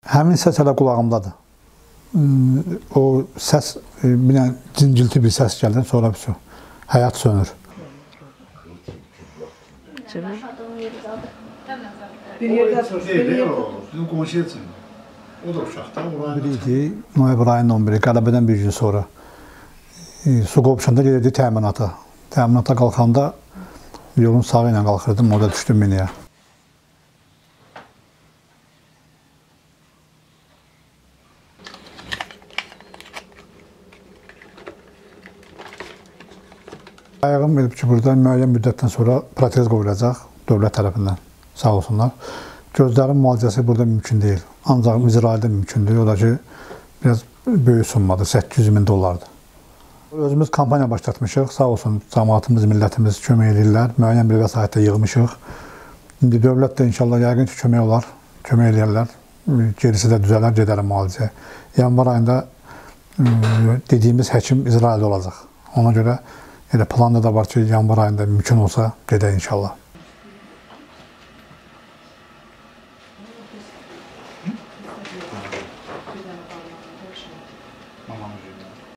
Həmin səs hələ qulağımdadır. O səs, bir cincilti bir səs gəlir, sonra həyat sönür. Bir yerdə bizim qonşu üçün. O da uşaqda. Biri idi, noyabr ayının 11-i, qələbədən bir gün sonra. Su qopşanda gelirdi təminata. Təminata qalxanda yolun sağı ilə qalxırdım, orada düşdüm miniyə. Ayağım bilib ki, burada müəyyən müddətdən sonra protez qoyulacaq dövlət tərəfindən, sağ olsunlar. Gözlərin müalicəsi burada mümkün deyil. Ancaq İsraildə mümkündür. O da ki, biraz böyük summadır, 800 min dollardır. Özümüz kampaniya başlatmışıq, sağ olsun cəmaatımız, millətimiz kömək edirlər. Müəyyən bir vəsaitlə yığmışıq. İndi dövlət də inşallah yəqin ki, kömək olar, kömək edirlər. Gerisi də düzələr, gedərəm müalicəyə. Yanvar ayında dediyimiz həkim İsraildə olacaq. Ona görə planda da var ki, yanvar ayında mümkün olsa gedək inşallah.